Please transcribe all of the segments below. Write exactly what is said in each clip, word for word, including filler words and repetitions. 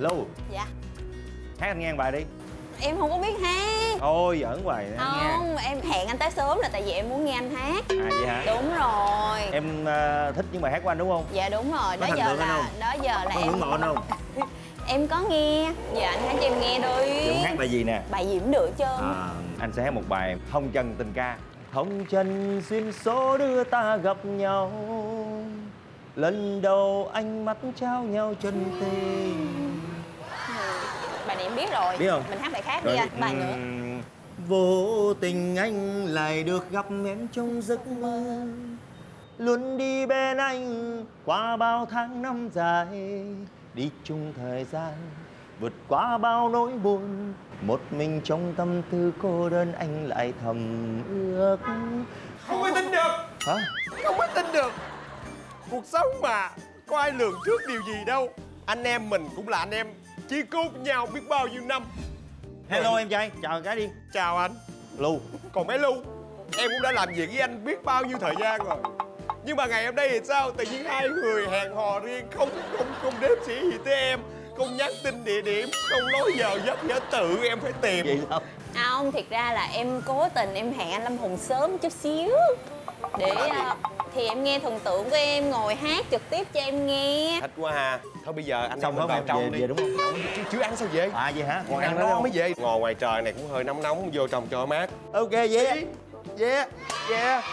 Lưu. Dạ. Hát anh nghe một bài đi. Em không có biết hát. Thôi giỡn hoài nghe. Không, em hẹn anh tới sớm là tại vì em muốn nghe anh hát. À vậy hả? Đúng rồi. Em uh, thích những bài hát của anh đúng không? Dạ đúng rồi, đó Có giờ là không? đó giờ là có em ngưỡng mộ anh không? Em có nghe. Dạ anh hát cho em nghe đi. Em hát bài gì nè? Bài gì cũng được chứ. À, anh sẽ hát một bài Hồng Trần tình ca. Hồng Trần duyên số đưa ta gặp nhau, lần đầu ánh mắt trao nhau chân tình. Bài này em biết rồi. Biết không? Mình hát bài khác Rồi. đi anh. Bài nữa. Vô tình anh lại được gặp em trong giấc mơ, luôn đi bên anh qua bao tháng năm dài, đi chung thời gian vượt qua bao nỗi buồn, một mình trong tâm tư cô đơn anh lại thầm ước. Không có tin được. Hả? Không có tin được. Cuộc sống mà có ai lường trước điều gì đâu. Anh em mình cũng là anh em, chia cốt nhau biết bao nhiêu năm. Hello em trai, chào cái đi. Chào anh. Lưu. Còn bé Lưu, em cũng đã làm việc với anh biết bao nhiêu thời gian rồi. Nhưng mà ngày hôm nay thì sao? Tự nhiên hai người hẹn hò riêng, không không không đếm xỉa gì tới em, không nhắn tin địa điểm, không nói giờ giấc nhớ tự em phải tìm. Vậy sao? Không, thiệt ra là em cố tình em hẹn anh Lâm Hùng sớm chút xíu để uh, thì em nghe thần tượng của em ngồi hát trực tiếp cho em nghe. Thích quá ha. Thôi bây giờ anh Xong em đó vào về, trong về, đi. về đúng không? Chứ, chứ ăn sao về? À vậy hả? Còn Ăn ăn đó đó không? mới về. Ngồi ngoài trời này cũng hơi nóng nóng, vô trong cho mát. Ok yeah. Yeah, yeah.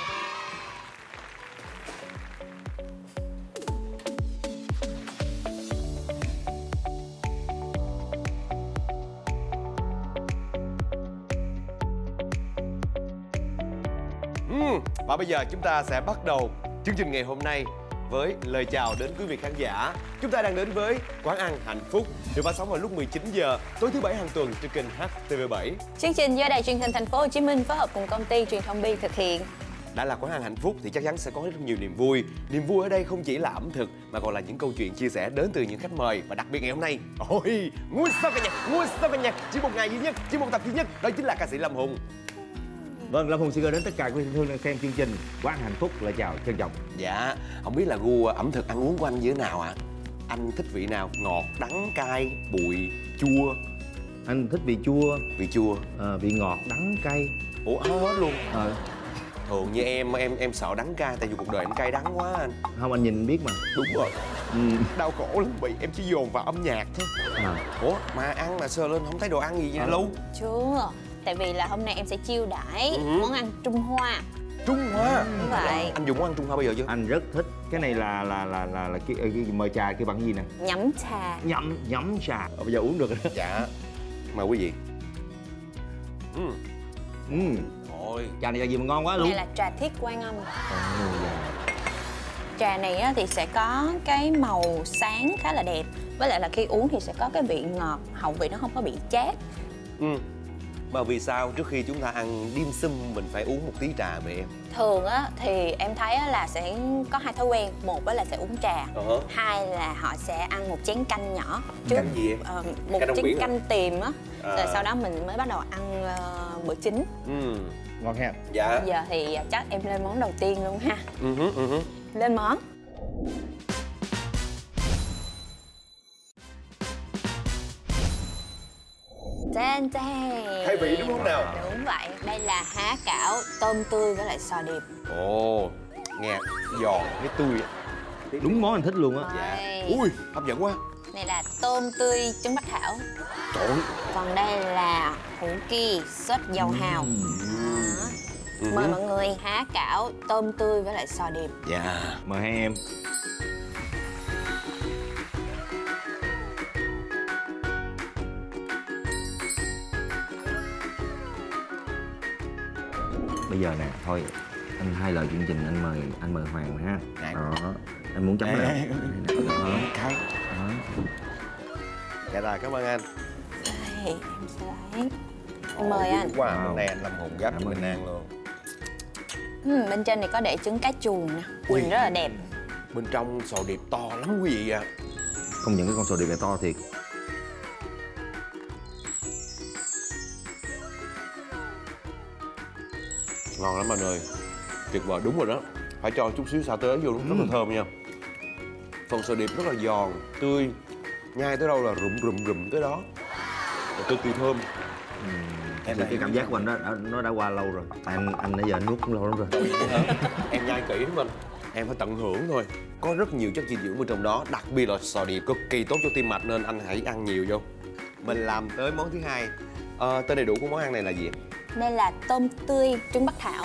Uhm, và bây giờ chúng ta sẽ bắt đầu chương trình ngày hôm nay với lời chào đến quý vị khán giả. Chúng ta đang đến với quán ăn Hạnh Phúc được phát sóng vào lúc mười chín giờ tối thứ bảy hàng tuần trên kênh H T V bảy. Chương trình do Đài Truyền hình Thành phố Hồ Chí Minh phối hợp cùng công ty Truyền thông Bi thực hiện. Đã là quán ăn Hạnh Phúc thì chắc chắn sẽ có rất nhiều niềm vui. Niềm vui ở đây không chỉ là ẩm thực mà còn là những câu chuyện chia sẻ đến từ những khách mời. Và đặc biệt ngày hôm nay, ôi, ngôi sao ca nhạc, ngôi sao ca nhạc chỉ một ngày duy nhất, chỉ một tập duy nhất, đó chính là ca sĩ Lâm Hùng. Vâng, Lâm Hùng xin gửi đến tất cả quý vị thương đang xem chương trình Quán Hạnh Phúc lời chào trân trọng. Dạ, không biết là gu ẩm thực ăn uống của anh như thế nào ạ? À? Anh thích vị nào? Ngọt, đắng, cay, bụi, chua? Anh thích vị chua, vị chua, à, vị ngọt, đắng, cay. Ủa hết luôn? Ờ. Thường như em, em em sợ đắng cay tại vì cuộc đời em cay đắng quá anh. Không, anh nhìn biết mà. Đúng rồi. Ừ. Đau khổ lắm bị em chỉ dồn vào âm nhạc thôi. À. Ủa mà ăn mà sơ lên không thấy đồ ăn gì vậy Lưu? Chưa. Tại vì là hôm nay em sẽ chiêu đãi Ừ. món ăn Trung Hoa. Trung Hoa. Đúng vậy. Anh dùng món ăn Trung Hoa bao giờ chưa? Anh rất thích. Cái này là là là là, là cái, cái, cái mời trà cái bằng gì nè? Nhắm trà. Nhắm nhắm trà. Ờ, bây giờ uống được rồi đó. Dạ. Mời quý vị. Ừ. Ừ. Ôi. Trà này là gì mà ngon quá luôn. Đây là trà thiết Quan Âm. Ồ, dạ. Trà này á, thì sẽ có cái màu sáng khá là đẹp. Với lại là khi uống thì sẽ có cái vị ngọt, hậu vị nó không có bị chát. Ừ. Mà vì sao trước khi chúng ta ăn dim sum mình phải uống một tí trà vậy em? Thường á thì em thấy á, là sẽ có hai thói quen. Một á là sẽ uống trà. Uh-huh. Hai là họ sẽ ăn một chén canh nhỏ trước. Canh gì em? Ờ, một Canh chén canh à? tiềm á. À. Rồi sau đó mình mới bắt đầu ăn uh, bữa chính. Ừ. Ngon ha. Dạ. Bây giờ thì chắc em lên món đầu tiên luôn ha. Ừ hứ, ừ hứ. Lên món. Trên trên. Khai vị đúng không nào? Đúng vậy. Đây là há cảo, tôm tươi với lại sò điệp. Ồ, nghe giòn với tươi. Đúng món anh thích luôn á. Dạ. Đây. Ui, hấp dẫn quá. Này là tôm tươi trứng bách thảo. Trời ơi. Còn đây là hủ ki sốt dầu hào. Đó. Ừ. Mời mọi người há cảo, tôm tươi với lại sò điệp. Dạ. Mời hai em. Bây giờ nè, thôi anh hai lời chương trình anh mời anh mời Hoàng ha. Dạ. Đó, anh muốn chấm Ê, nào? ê, Đó. Khai. Đó. Dạ rồi, cảm ơn anh. Đây, em sẽ lấy. Em mời anh. Wow, Wow. hôm nay anh Lâm Hùng gấp Cảm ơn. mình ăn luôn. Ừ, bên trên này có để trứng cá chuồng nè. Ui. Nhìn rất là đẹp. Bên trong sò điệp to lắm quý vị ạ. Không những cái con sò điệp này to thiệt. Ngon lắm anh ơi. Tuyệt vời, đúng rồi đó. Phải cho chút xíu sa tế vô, rất là thơm nha. Phần sò điệp rất là giòn, tươi. nhai tới đâu là rụm rụm rụm tới đó, cực kỳ thơm. Ừ. Em cái cảm giác của anh đó nó đã qua lâu rồi. Anh anh nãy giờ anh nuốt cũng lâu lắm rồi. Em nhai kỹ lắm anh, em phải tận hưởng thôi. Có rất nhiều chất dinh dưỡng bên trong đó, đặc biệt là sò điệp cực kỳ tốt cho tim mạch nên anh hãy ăn nhiều vô. Mình làm tới món thứ hai. À, tên đầy đủ của món ăn này là gì? Đây là tôm tươi trứng bắc thảo.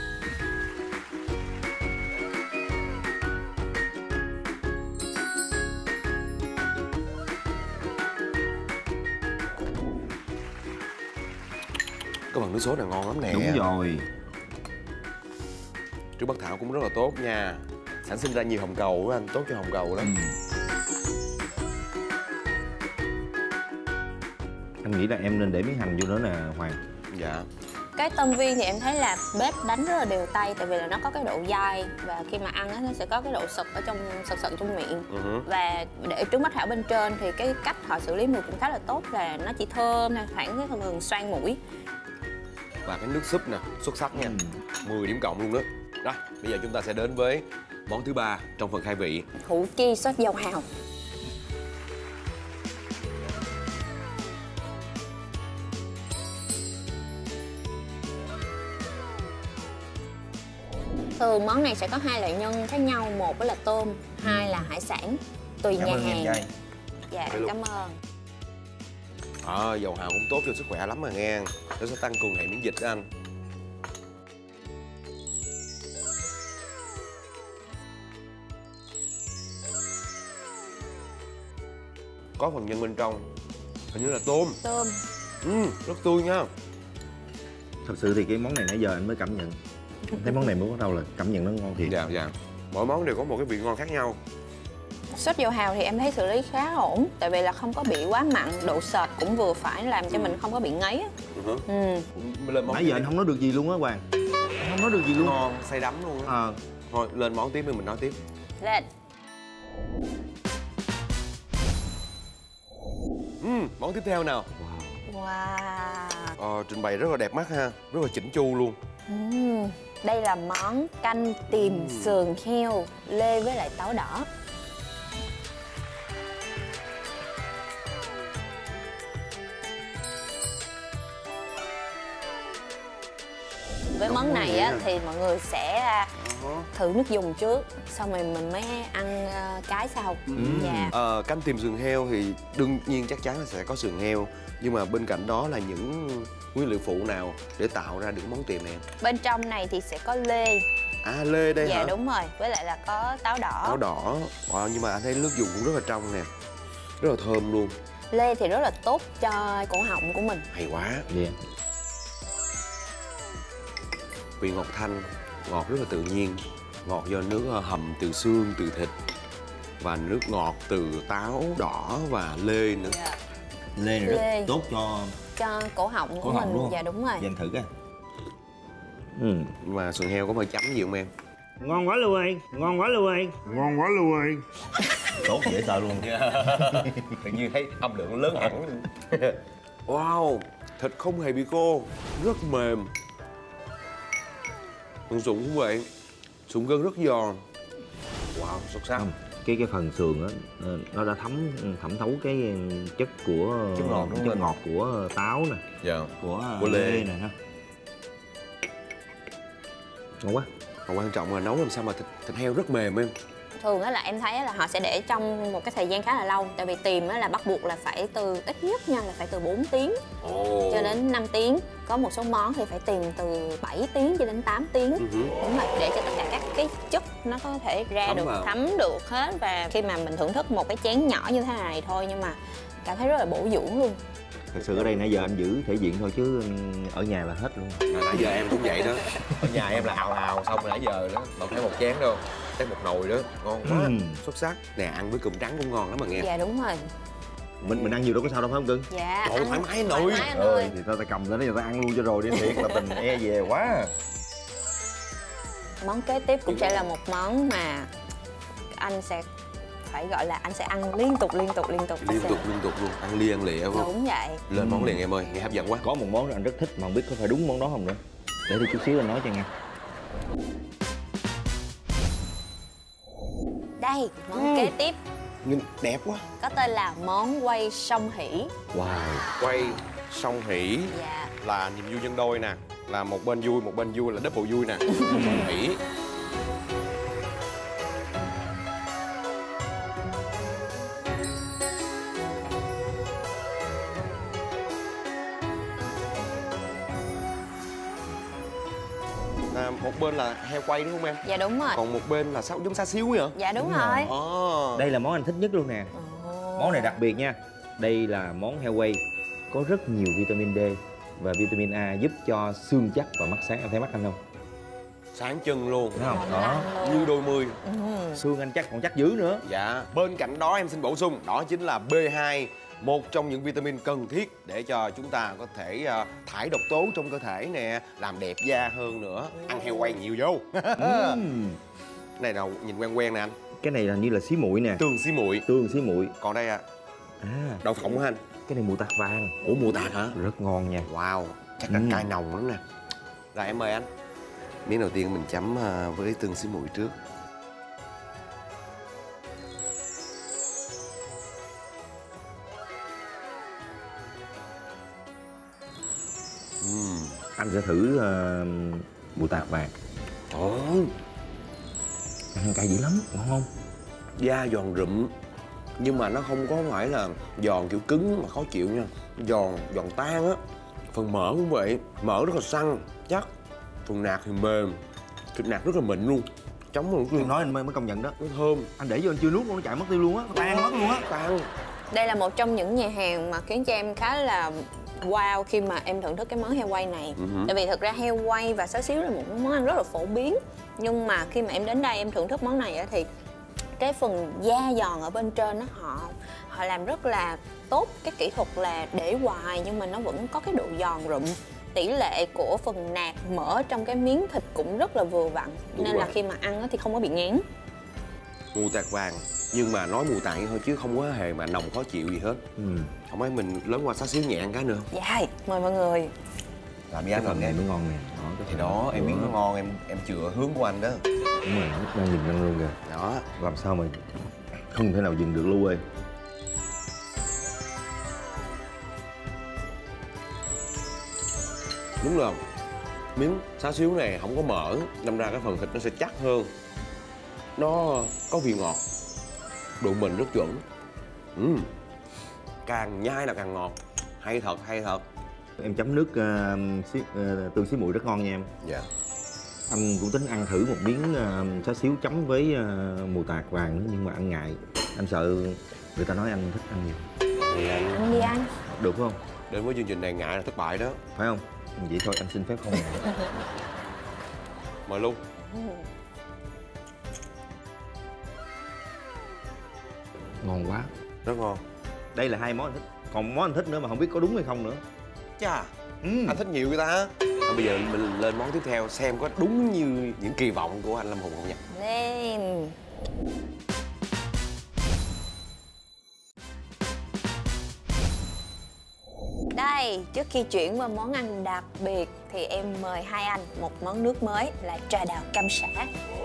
Cái phần nước sốt này ngon lắm nè. Đúng rồi. Trứng bắc thảo cũng rất là tốt nha, sản sinh ra nhiều hồng cầu á anh, tốt cho hồng cầu lắm. Ừ. Anh nghĩ là em nên để miếng hành vô nữa nè Hoàng. Dạ. Cái tôm viên thì em thấy là bếp đánh rất là đều tay, tại vì là nó có cái độ dai và khi mà ăn á nó sẽ có cái độ sực ở trong sực sực trong miệng. Uh-huh. Và để trứng bắc thảo bên trên thì cái cách họ xử lý mùi cũng khá là tốt, là nó chỉ thơm thôi, thoảng cái phần xoang mũi. Và cái nước súp nè, xuất sắc nha. Ừ. mười điểm cộng luôn đó. Đó, bây giờ chúng ta sẽ đến với món thứ ba trong phần khai vị. Hủ chi sốt dầu hào. Thường món này sẽ có hai loại nhân khác nhau, một là tôm, hai là hải sản, tùy Cảm nhà ơn em hàng. trai. Dạ, Đây luôn. cảm ơn. À, dầu hào cũng tốt cho sức khỏe lắm mà nghe. Nó sẽ tăng cường hệ miễn dịch đó anh. Có phần nhân bên trong, hình như là tôm. Tôm. Ừ, rất tươi nha. Thật sự thì cái món này nãy giờ anh mới cảm nhận. Thấy món này mới bắt đầu là cảm nhận nó ngon thiệt. Dạ, dạ. Mỗi món đều có một cái vị ngon khác nhau. Sốt dầu hào thì em thấy xử lý khá ổn, tại vì là không có bị quá mặn, độ sệt cũng vừa phải, làm cho mình không có bị ngấy á. Uh-huh. Ừ. Lên món Nãy giờ anh không nói được gì luôn á Hoàng. Anh không nói được gì luôn. ngon, say đắm luôn á. À. Thôi, lên món tiếp đi mình nói tiếp. Lên. Ừ, món tiếp theo nào. Wow. Ờ, trình bày rất là đẹp mắt ha, rất là chỉnh chu luôn. Uhm, đây là món canh tiềm sườn heo lê với lại táo đỏ. Với món này á, thì mọi người sẽ thử nước dùng trước, xong rồi mình mới ăn cái sau. Uhm. Dạ. Ờ, canh tiềm sườn heo thì đương nhiên chắc chắn là sẽ có sườn heo, nhưng mà bên cạnh đó là những nguyên liệu phụ nào để tạo ra được món tiềm này? Bên trong này thì sẽ có lê. À, lê đây dạ, hả? Dạ đúng rồi, với lại là có táo đỏ. Táo đỏ. Wow, nhưng mà anh thấy nước dùng cũng rất là trong nè, rất là thơm luôn. Lê thì rất là tốt cho cổ họng của mình. Hay quá. Yeah. Vị ngọt thanh, ngọt rất là tự nhiên, ngọt do nước hầm từ xương, từ thịt và nước ngọt từ táo đỏ và lê nữa. Dạ. Lê này Lê. rất tốt cho cho cổ họng của cổ họng mình. đúng không? Dạ đúng rồi. Dành thử coi. Ừ. Mà sườn heo có mời chấm gì không em? Ngon quá luôn em, ngon quá luôn em, ngon quá luôn em. Tốt dễ sợ luôn. Tự nhiên thấy âm lượng lớn hẳn. Wow, thịt không hề bị khô, rất mềm. Phần sụn cũng vậy, sụn gân rất giòn. Wow, xuất sắc. Không, cái cái phần sườn á nó đã thấm thẩm thấu cái chất của Chất ngọt đúng chất không? ngọt của táo nè, Dạ. của, Của lê. lê nè ha. Ngon quá. Và quan trọng là nấu làm sao mà thịt, thịt heo rất mềm em. Thường á là em thấy là họ sẽ để trong một cái thời gian khá là lâu, tại vì tiềm á là bắt buộc là phải từ ít nhất nha là phải từ bốn tiếng Oh. cho đến năm tiếng. Có một số món thì phải tiềm từ bảy tiếng cho đến tám tiếng. Uh-huh. Đúng rồi, để cho tất cả các cái chất nó có thể ra Thấm được, vào. thấm được hết. Và khi mà mình thưởng thức một cái chén nhỏ như thế này thôi, nhưng mà cảm thấy rất là bổ dưỡng luôn. Thật sự ở đây nãy giờ anh giữ thể diện thôi chứ ở nhà là hết luôn. À, nãy giờ em cũng vậy đó. Ở nhà em là hào hào xong rồi nãy giờ đó, đâu thấy một chén đâu, thấy một nồi đó, ngon quá, Ừ. xuất sắc. Nè, ăn với cơm trắng cũng ngon lắm mà nghe. Dạ đúng rồi. Mình mình ăn nhiều đâu có sao đâu phải không cưng? Dạ. Trời, ăn thoải mái anh thoải ơi. mái anh ơi. Thì tao ta cầm lên đó người ta ăn luôn cho rồi đi, thiệt là tình e về quá. Món kế tiếp cũng sẽ là một món mà anh sẽ phải gọi là anh sẽ ăn liên tục liên tục liên tục. Liên tục liên tục luôn, ăn lia ăn lịa không? Đúng vậy. Lên món liền em ơi, nghe hấp dẫn quá. Có một món anh rất thích mà không biết có phải đúng món đó không nữa. Để đi chút xíu anh nói cho nghe. Đây, món kế tiếp Nhìn đẹp quá. Có tên là món quay song hỷ. Wow. Quay song hỷ. Dạ. Là niềm vui nhân đôi nè. Là một bên vui, một bên vui là double vui nè. Song hỷ. À, một bên là heo quay đúng không em? Dạ đúng rồi. Còn một bên là sao giống xá xíu vậy? Dạ đúng, Đúng rồi. Ồ. Đây là món anh thích nhất luôn nè. Ồ. Món này đặc biệt nha. Đây là món heo quay có rất nhiều vitamin D và vitamin A giúp cho xương chắc và mắt sáng. Em thấy mắt anh không? Sáng chân luôn. Thấy không? Ngon Đó. lành luôn. Như đôi mươi. Ừ. Xương anh chắc còn chắc dữ nữa. Dạ. Bên cạnh đó em xin bổ sung, đó chính là B hai, một trong những vitamin cần thiết để cho chúng ta có thể uh, thải độc tố trong cơ thể nè, làm đẹp da hơn nữa. Ăn heo quay nhiều vô. Uhm. Này nào nhìn quen quen nè anh. Cái này là như là xí muội nè. Tương xí muội. Tương xí muội. Còn đây à, À, đậu phộng hả anh? cái này mù tạt vàng. Ủa mù tạt hả? Rất ngon nha. Wow, chắc là Ừ. cay nồng lắm nè. Rồi em mời anh. Miếng đầu tiên mình chấm uh, với tương xí muội trước. Uhm. Anh sẽ thử uh, mù tạt vàng. Ồ, Ăn cay dữ lắm, ngon không? da giòn rụm nhưng mà nó không có phải là giòn kiểu cứng mà khó chịu nha. Giòn, giòn tan á. Phần mỡ cũng vậy, mỡ rất là săn, chắc. Phần nạc thì mềm, thịt nạc rất là mịn luôn. Chấm luôn Em nói anh mới mới công nhận đó. nó thơm, Anh để vô anh chưa nuốt luôn, nó chạy mất tiêu luôn á. Nó tan mất luôn á. tan. Đây là một trong những nhà hàng mà khiến cho em khá là wow khi mà em thưởng thức cái món heo quay này. Uh-huh. Tại vì thực ra heo quay và xá xíu là một món ăn rất là phổ biến. Nhưng mà khi mà em đến đây em thưởng thức món này á thì cái phần da giòn ở bên trên đó họ họ làm rất là tốt cái kỹ thuật là để hoài nhưng mà nó vẫn có cái độ giòn rụm. Tỷ lệ của phần nạc mỡ trong cái miếng thịt cũng rất là vừa vặn. Đúng Nên rồi. là khi mà ăn á thì không có bị ngán. Mù tạt vàng, nhưng mà nói mù tạt vậy thôi chứ không có hề mà nồng khó chịu gì hết. Ừ. Không mấy mình lớn qua xá xíu nhẹ ăn cái nữa. Dạ, mời mọi người. Làm gì Cái anh phần làm này em? mới ngon nè. Đó, cái Thì phần đó, em biết nữa. nó ngon, em em chừa hướng của anh đó. Đúng rồi, nó đang nhìn ăn luôn kìa. Đó. Làm sao mà không thể nào dừng được luôn ơi. Đúng rồi. Miếng xá xíu này không có mỡ, đâm ra cái phần thịt nó sẽ chắc hơn. Nó có vị ngọt, độ mịn rất chuẩn. Uhm. Càng nhai là càng ngọt. Hay thật, hay thật. Em chấm nước uh, xí, uh, tương xí muội rất ngon nha em. Dạ. Anh cũng tính ăn thử một miếng uh, xá xíu chấm với uh, mù tạt vàng nữa nhưng mà anh ngại. Anh sợ người ta nói anh thích ăn nhiều. Thì anh Anh đi ăn. Được không? đến với chương trình này ngại là thất bại đó. Phải không? Vậy thôi anh xin phép không. Mời luôn. Ngon quá. Rất ngon. Đây là hai món anh thích. Còn món anh thích nữa mà không biết có đúng hay không nữa. Chà, Ừ. anh thích nhiều người ta. À, bây giờ mình lên món tiếp theo xem có đúng như những kỳ vọng của anh Lâm Hùng không nha. Lên. Đây, trước khi chuyển qua món ăn đặc biệt thì em mời hai anh một món nước mới là trà đào cam sả.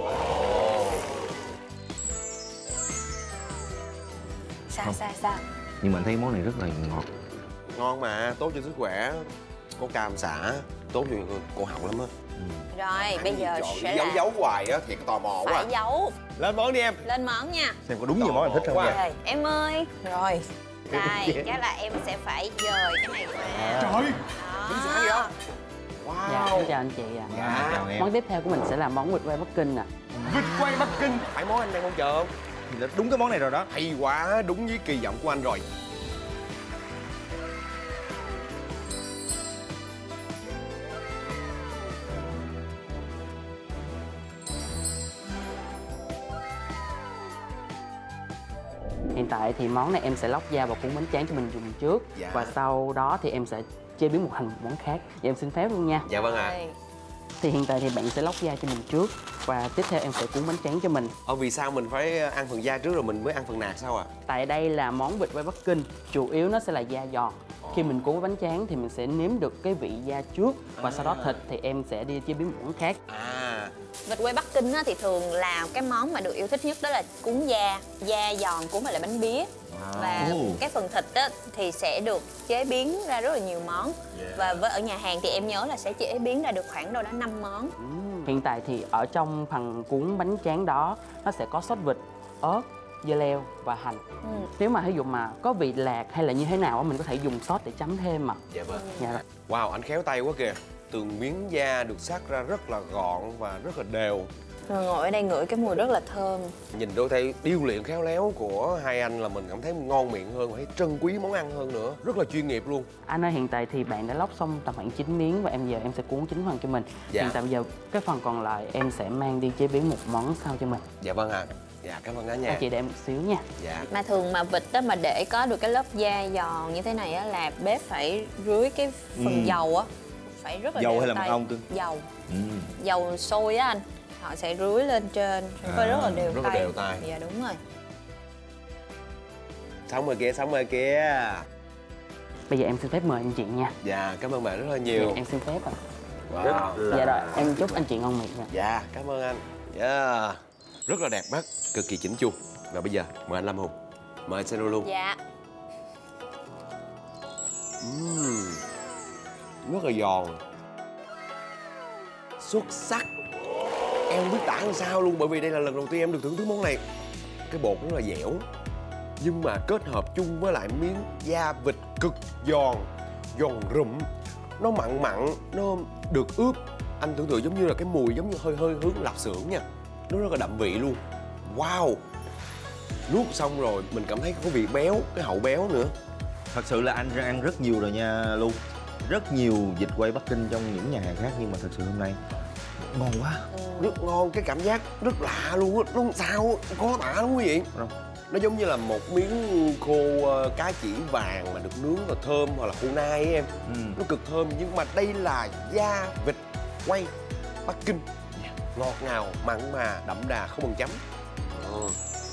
Sao Không. sao sao? Nhưng mà anh thấy món này rất là ngọt. Ngon mà, tốt cho sức khỏe. Có cam xả, tốt cho cổ họng lắm á. Rồi, bây giờ Chọn sẽ giấu là giấu hoài á, thiệt tò mò quá. phải à. giấu. Lên món đi em. Lên món nha. Xem có đúng như món anh thích không Wow. nha. Rồi, em ơi. Rồi. Đây, chắc là em sẽ phải dời cái này qua. Trời, Đó. xả vậy đó. Wow. Dạ, xin chào anh chị ạ. Dạ. Chào em. Món tiếp theo của mình sẽ là món vịt quay Bắc Kinh ạ. Vịt quay Bắc Kinh. Phải món anh đang mong chờ không? Thì là đúng cái món này rồi đó. Hay quá, đúng với kỳ vọng của anh rồi. Hiện tại thì món này em sẽ lóc da và cuốn bánh tráng cho mình dùng trước. Dạ. Và sau đó thì em sẽ chế biến một thành một món khác. Và em xin phép luôn nha. Dạ vâng ạ. Rồi. Thì hiện tại thì bạn sẽ lóc da cho mình trước. Và tiếp theo em sẽ cuốn bánh tráng cho mình. Ờ, vì sao mình phải ăn phần da trước rồi mình mới ăn phần nạc sao ạ? À? Tại đây là món vịt quay Bắc Kinh. Chủ yếu nó sẽ là da giòn. Khi mình cuốn với bánh tráng thì mình sẽ nếm được cái vị da trước. Và sau đó thịt thì em sẽ đi chế biến một món khác. À, Vịt quay Bắc Kinh á, thì thường là cái món mà được yêu thích nhất đó là cuốn da, da giòn cuốn với lại bánh bía. Wow. Và cái phần thịt á, thì sẽ được chế biến ra rất là nhiều món. Yeah. Và với ở nhà hàng thì em nhớ là sẽ chế biến ra được khoảng đâu đó năm món. Mm. Hiện tại thì ở trong phần cuốn bánh tráng đó nó sẽ có sốt vịt, ớt, dưa leo và hành. Ừ. Nếu mà ví dụ mà có vị lạc hay là như thế nào mình có thể dùng sốt để chấm thêm mà. Dạ vâng. Dạ. Wow, anh khéo tay quá kìa. Từng miếng da được xắt ra rất là gọn và rất là đều. Rồi ngồi ở đây ngửi cái mùi rất là thơm. Nhìn đôi tay điêu luyện khéo léo của hai anh là mình cảm thấy ngon miệng hơn và thấy trân quý món ăn hơn nữa. Rất là chuyên nghiệp luôn. Anh ơi, hiện tại thì bạn đã lóc xong tầm khoảng chín miếng và em giờ em sẽ cuốn chín phần cho mình. Dạ. Hiện tại bây giờ cái phần còn lại em sẽ mang đi chế biến một món sau cho mình. Dạ vâng ạ. À. Dạ cảm ơn anh nha. Anh chị để em một xíu nha. Dạ. Mà thường mà vịt đó mà để có được cái lớp da giòn như thế này á là bếp phải rưới cái phần ừ. dầu á, phải rất là dầu đều hay là tay. mật ong cưng? Dầu. Ừ. Dầu sôi á anh. Họ sẽ rưới lên trên, phải à, rất là đều rất tay. Rất là đều tay. Dạ đúng rồi. Sống rồi kia, sống rồi kia. Bây giờ em xin phép mời anh chị nha. Dạ, cảm ơn bạn rất là nhiều. Dạ, em xin phép ạ. Wow. Rất, dạ rồi, em chúc anh chị ngon miệng nha. Dạ, cảm ơn anh. Yeah. Rất là đẹp mắt, cực kỳ chỉnh chu. Và bây giờ mời anh Lâm Hùng, mời anh Seno luôn. Dạ. Uhm, rất là giòn, xuất sắc. Em không biết tả làm sao luôn, bởi vì đây là lần đầu tiên em được thưởng thức món này. Cái bột rất là dẻo, nhưng mà kết hợp chung với lại miếng da vịt cực giòn, giòn rụm. Nó mặn mặn, nó được ướp. Anh tưởng tượng giống như là cái mùi giống như hơi hơi hướng lạp xưởng nha. Nó rất là đậm vị luôn. Wow. Nuốt xong rồi mình cảm thấy có vị béo, cái hậu béo nữa. Thật sự là anh ăn rất nhiều rồi nha Lu. Rất nhiều vịt quay Bắc Kinh trong những nhà hàng khác, nhưng mà thật sự hôm nay ngon quá. Rất ngon, cái cảm giác rất lạ luôn á. Nó không sao, có tả lắm quý vị. Đâu? Nó giống như là một miếng khô uh, cá chỉ vàng mà được nướng và thơm, hoặc là khô nai ấy em. Ừ. Nó cực thơm, nhưng mà đây là da vịt quay Bắc Kinh. Yeah. Ngọt ngào, mặn mà, đậm đà, không bằng chấm. Ừ.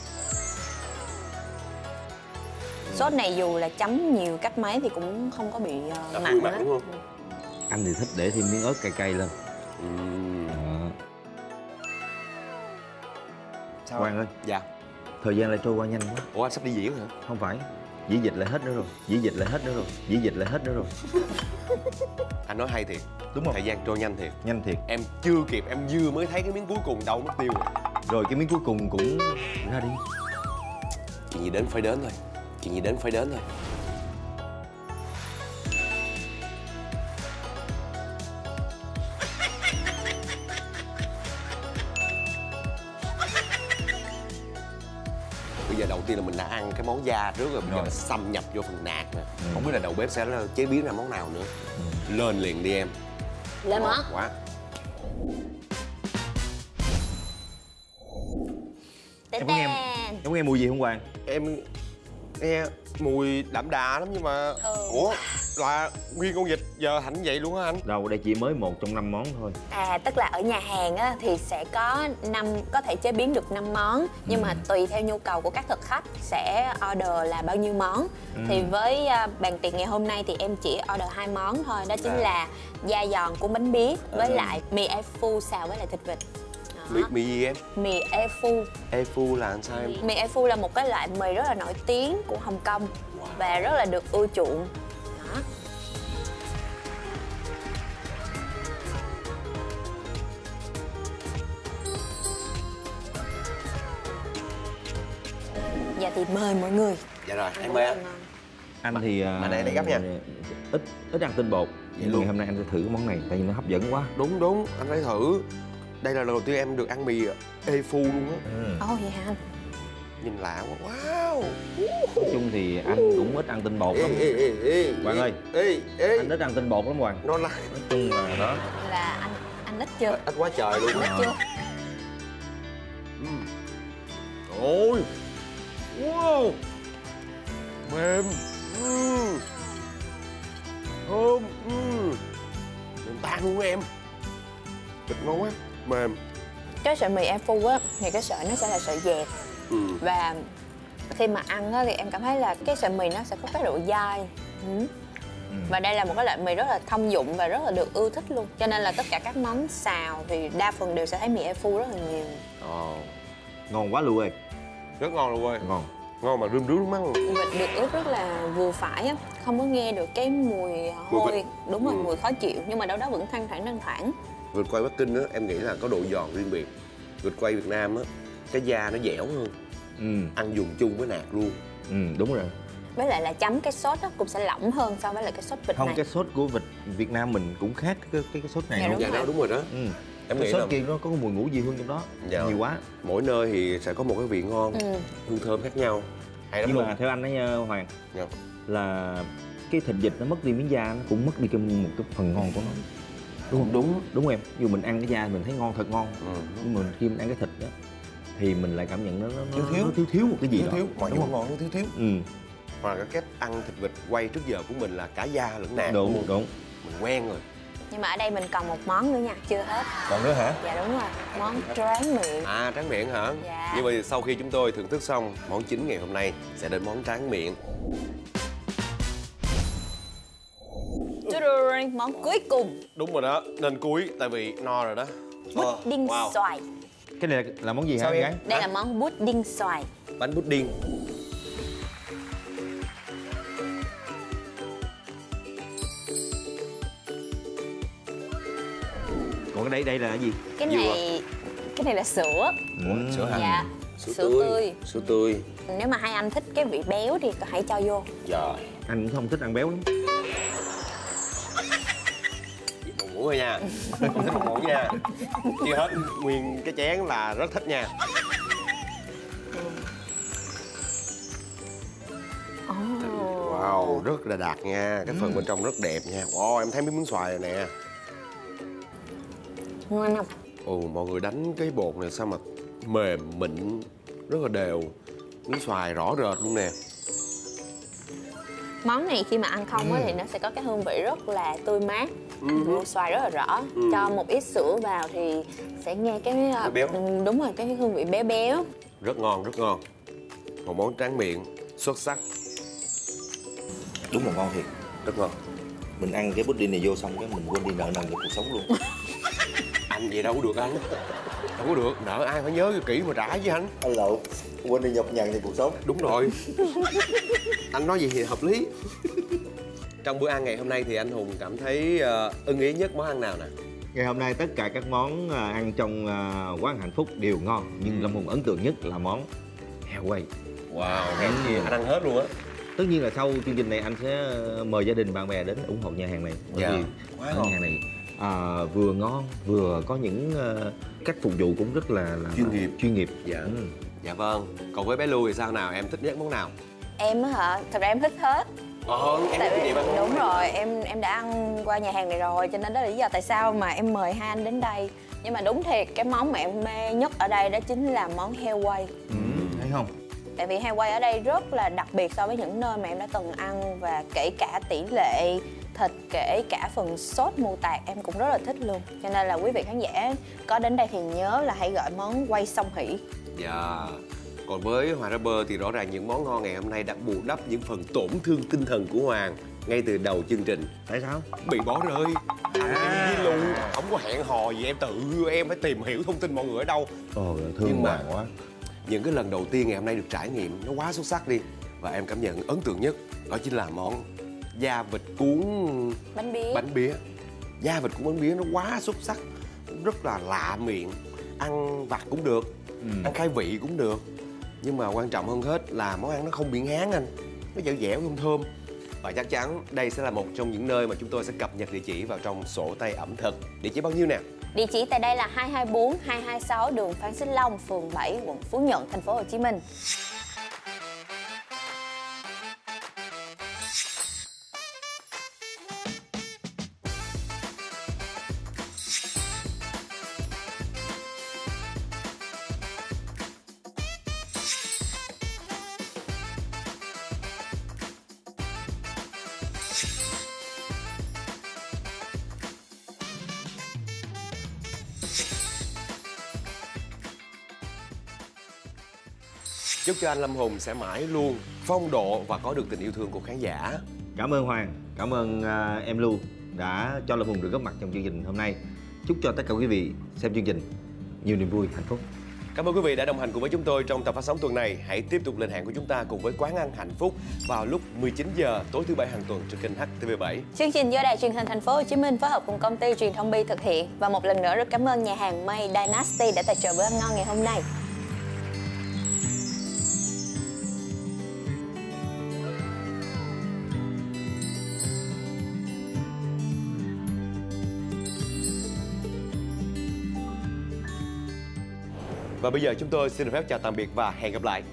Sốt này dù là chấm nhiều cách mấy thì cũng không có bị uh, mặn mặn, đúng không? Anh thì thích để thêm miếng ớt cay cay lên. Ừ. Sao Quang ơi. Dạ. Thời gian lại trôi qua nhanh quá. Ủa anh sắp đi diễn hả? Không phải. Diễn dịch lại hết nữa rồi. Diễn dịch lại hết nữa rồi. Diễn dịch lại hết nữa rồi. Anh nói hay thiệt. Đúng không? Thời gian trôi nhanh thiệt. Nhanh thiệt. Em chưa kịp, em vừa mới thấy cái miếng cuối cùng đâu mất tiêu rồi. Rồi cái miếng cuối cùng cũng ra đi. Chuyện gì đến phải đến thôi. Chuyện gì đến phải đến thôi. Bây giờ đầu tiên là mình đã ăn cái món da trước rồi, bây rồi. giờ xâm nhập vô phần nạc nè. Ừ. Không biết là đầu bếp sẽ chế biến ra món nào nữa. Ừ. Lên liền đi em. Lên hả? Quá. Em có nghe em có nghe mùi gì không Hoàng? Em nghe mùi đậm đà lắm nhưng mà ừ. Ủa là nguyên con vịt giờ thành vậy luôn hả anh? Đâu, đây chỉ mới một trong năm món thôi. À, tức là ở nhà hàng á thì sẽ có năm, có thể chế biến được năm món, nhưng ừ. mà tùy theo nhu cầu của các thực khách sẽ order là bao nhiêu món. Ừ. Thì với uh, bàn tiệc ngày hôm nay thì em chỉ order hai món thôi, đó chính à. là da giòn cuốn bánh bía với ừ. lại mì e phu xào với lại thịt vịt. Mì, mì gì em? Mì e phu. E phu là làm sao em? Mì e phu là một cái loại mì rất là nổi tiếng của Hồng Kông. Wow. Và rất là được ưa chuộng. Đó. Dạ thì mời mọi người. Dạ rồi, em mời anh. Anh thì mà này này gấp nha. Ít ít ăn tinh bột. Vậy luôn. Ngày hôm nay anh sẽ thử cái món này tại vì nó hấp dẫn quá. Đúng đúng, anh phải thử. Đây là lần đầu tiên em được ăn mì e phu luôn á. Ồ ừ. oh, vậy hả anh? Nhìn lạ quá. Wow. Nói chung thì anh cũng ít ăn tinh bột lắm. Ê, ê, ê, Hoàng ơi. Ê, ê. Anh ít ăn tinh bột lắm Hoàng. Nó là nói chung là đó. Là anh anh ít chưa? Ít quá trời luôn. Anh ít chưa? Uhm. Ôi. Wow. Mềm. Uhm. Thơm. Uhm. Mềm tan luôn em. Thịt ngon quá, mềm. Cái sợi mì e phu á thì cái sợi nó sẽ là sợi dẹt. Ừ. Và khi mà ăn á thì em cảm thấy là cái sợi mì nó sẽ có cái độ dai. Ừ. Ừ. Và đây là một cái loại mì rất là thông dụng và rất là được ưa thích luôn. Cho nên là tất cả các món xào thì đa phần đều sẽ thấy mì e phu rất là nhiều. Ồ, Ngon quá luôn ơi. rất ngon luôn ơi. Ngon. Ngon mà rơm rớm nước mắt luôn. Vịt được ướp rất là vừa phải á, không có nghe được cái mùi Mùi hôi. vịt. Đúng rồi, Ừ. mùi khó chịu. Nhưng mà đâu đó vẫn thanh thoảng thanh thoảng. Vịt quay Bắc Kinh á, em nghĩ là có độ giòn riêng biệt. Vịt quay Việt Nam á, cái da nó dẻo hơn, Ừ. ăn dùng chung với nạc luôn. Ừ, đúng rồi. Với lại là chấm cái sốt đó cũng sẽ lỏng hơn so với lại cái sốt vịt Không, này. cái sốt của vịt Việt Nam mình cũng khác cái cái, cái sốt này Dạ, không? đúng Dạ rồi. đó, đúng rồi đó. Ừ. Em Cái nghĩ sốt là kia nó có mùi ngũ vị hương trong đó. Dạ. Nhiều quá. mỗi nơi thì sẽ có một cái vị ngon, Ừ. hương thơm khác nhau. Hay lắm Nhưng luôn. mà theo anh đó nha Hoàng, Dạ. là cái thịt vịt nó mất đi miếng da, nó cũng mất đi cái một cái phần ngon của nó. Đúng không? Đúng. Đúng em. Dù mình ăn cái da mình thấy ngon, thật ngon. Ừ. Nhưng mà khi mình ăn cái thịt đó thì mình lại cảm nhận nó nó, Thiếu thiếu. nó thiếu thiếu một cái gì Thiếu đó. thiếu, mọi đúng thứ không? ngon nó thiếu thiếu. Ừ, Hoặc là cái cách ăn thịt vịt quay trước giờ của mình là cả da lẫn nạc đúng luôn. đúng. Mình quen rồi. Nhưng mà ở đây mình còn một món nữa nha, chưa hết. Còn nữa hả? Dạ đúng rồi, món tráng miệng. À, tráng miệng hả? Dạ. Như vậy sau khi chúng tôi thưởng thức xong món chính ngày hôm nay sẽ đến món tráng miệng. Tudor, món cuối cùng, Đúng rồi đó, nên cuối tại vì no rồi đó. pudding wow. xoài. Cái này là, là món gì hả Sao em em? gái? Đây Hả? là món pudding xoài. Bánh pudding. Còn cái đây đây là cái gì? Cái Dừa. này, cái này là sữa. Ủa, sữa hả? Dạ, Sữa, sữa tươi. tươi. Sữa tươi. Nếu mà hai anh thích cái vị béo thì hãy cho vô. Rồi. Anh cũng không thích ăn béo lắm. Một muỗng thôi nha. Không thích một muỗng nha. Chưa hết nguyên cái chén là rất thích nha. Oh. Wow, rất là đạt nha. Cái phần bên trong rất đẹp nha. Wow, em thấy mấy miếng xoài rồi nè. Ngon không? Ồ, mọi người đánh cái bột này sao mà mềm, mịn, rất là đều. Miếng xoài rõ rệt luôn nè. Món này khi mà ăn không á thì nó sẽ có cái hương vị rất là tươi mát. Mùi xoài rất là rõ. Cho một ít sữa vào thì sẽ nghe cái Béo béo. ừ, đúng rồi, cái hương vị béo béo. Rất ngon, rất ngon. Một món tráng miệng xuất sắc, Đúng là ngon thiệt. rất ngon. Mình ăn cái pudding này vô xong cái mình quên đi nợ nần về cuộc sống luôn. Anh vậy đâu có được anh. Đâu có được, nợ ai phải nhớ kỹ mà trả với anh. Anh lộn, quên đi nhọc nhằn về cuộc sống. Đúng rồi. Anh nói gì thì hợp lý. Trong bữa ăn ngày hôm nay thì anh Hùng cảm thấy uh, ưng ý nhất món ăn nào nè? Ngày hôm nay tất cả các món à, ăn trong à, quán hạnh phúc đều ngon. Nhưng Lâm Hùng ấn tượng nhất là món heo quay. Wow, hèn chi anh ăn hết luôn á. Tất nhiên là sau chương trình này anh sẽ mời gia đình bạn bè đến ủng hộ nhà hàng này. Bởi Dạ, vì quá ở ngon. nhà hàng này à, vừa ngon vừa có những à, cách phục vụ cũng rất là, là Chuyên nghiệp. chuyên nghiệp. Dạ. Ừ. Dạ vâng. Còn với bé Lưu thì sao nào? Em thích nhất món nào? Em á hả? Thật ra em thích hết. Ờ, em Tại thích vì gì bạn? đúng rồi, em em đã ăn qua nhà hàng này rồi, cho nên đó là lý do tại sao mà em mời hai anh đến đây. Nhưng mà đúng thiệt, cái món mà em mê nhất ở đây đó chính là món heo quay. Ừ, thấy không? Tại vì heo quay ở đây rất là đặc biệt so với những nơi mà em đã từng ăn. Và kể cả tỷ lệ thịt, kể cả phần sốt mù tạt em cũng rất là thích luôn. Cho nên là quý vị khán giả có đến đây thì nhớ là hãy gọi món quay song hỷ. Dạ. Còn với Hoàng Rapper thì rõ ràng những món ngon ngày hôm nay đã bù đắp những phần tổn thương tinh thần của Hoàng ngay từ đầu chương trình. Tại sao? Bị bỏ rơi. Anh em với Lưu không có hẹn hò gì, em tự em phải tìm hiểu thông tin mọi người ở đâu. Ồ, thương Nhưng mà- Hoàng quá. Những cái lần đầu tiên ngày hôm nay được trải nghiệm nó quá xuất sắc đi. Và em cảm nhận ấn tượng nhất đó chính là món da vịt cuốn Bánh bía. bánh bía. Da vịt cuốn bánh bía nó quá xuất sắc, rất là lạ miệng. Ăn vặt cũng được, Ừ. ăn khai vị cũng được. Nhưng mà quan trọng hơn hết là món ăn nó không bị ngán anh. Nó dẻo dẻo thơm thơm. Và chắc chắn đây sẽ là một trong những nơi mà chúng tôi sẽ cập nhật địa chỉ vào trong sổ tay ẩm thực. Địa chỉ bao nhiêu nè? Địa chỉ tại đây là hai hai bốn hai hai sáu đường Phan Xích Long, phường bảy, quận Phú Nhuận, thành phố Hồ Chí Minh. Chúc cho anh Lâm Hùng sẽ mãi luôn phong độ và có được tình yêu thương của khán giả. Cảm ơn Hoàng, cảm ơn uh, em Lưu đã cho Lâm Hùng được góp mặt trong chương trình hôm nay. Chúc cho tất cả quý vị xem chương trình nhiều niềm vui, hạnh phúc. Cảm ơn quý vị đã đồng hành cùng với chúng tôi trong tập phát sóng tuần này. Hãy tiếp tục lên hẹn của chúng ta cùng với Quán ăn hạnh phúc vào lúc mười chín giờ tối thứ bảy hàng tuần trên kênh H T V bảy. Chương trình do Đài Truyền hình Thành phố Hồ Chí Minh phối hợp cùng công ty Truyền thông Bi thực hiện. Và một lần nữa rất cảm ơn nhà hàng May Dynasty đã tài trợ bữa ăn ngon ngày hôm nay. Và bây giờ chúng tôi xin được phép chào tạm biệt và hẹn gặp lại.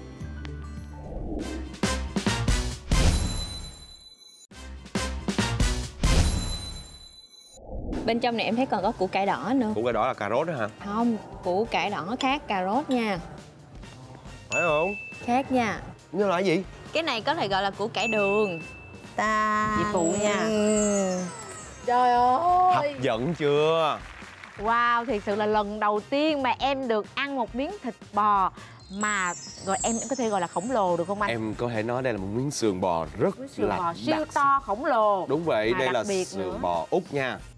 Bên trong này em thấy còn có củ cải đỏ nữa. Củ cải đỏ là cà rốt đó hả? Không, củ cải đỏ khác cà rốt nha. Phải không? Khác nha. Nhưng là cái gì? Cái này có thể gọi là củ cải đường. Ta Chị phụ nha. Ừ. Trời ơi, Hấp dẫn chưa? wow, thiệt sự là lần đầu tiên mà em được ăn một miếng thịt bò mà gọi em có thể gọi là khổng lồ được không anh? Em có thể nói đây là một miếng sườn bò rất Miếng sườn là bò siêu đặc. to khổng lồ. Đúng vậy, Mà đây đặc là biệt sườn nữa. bò Úc nha.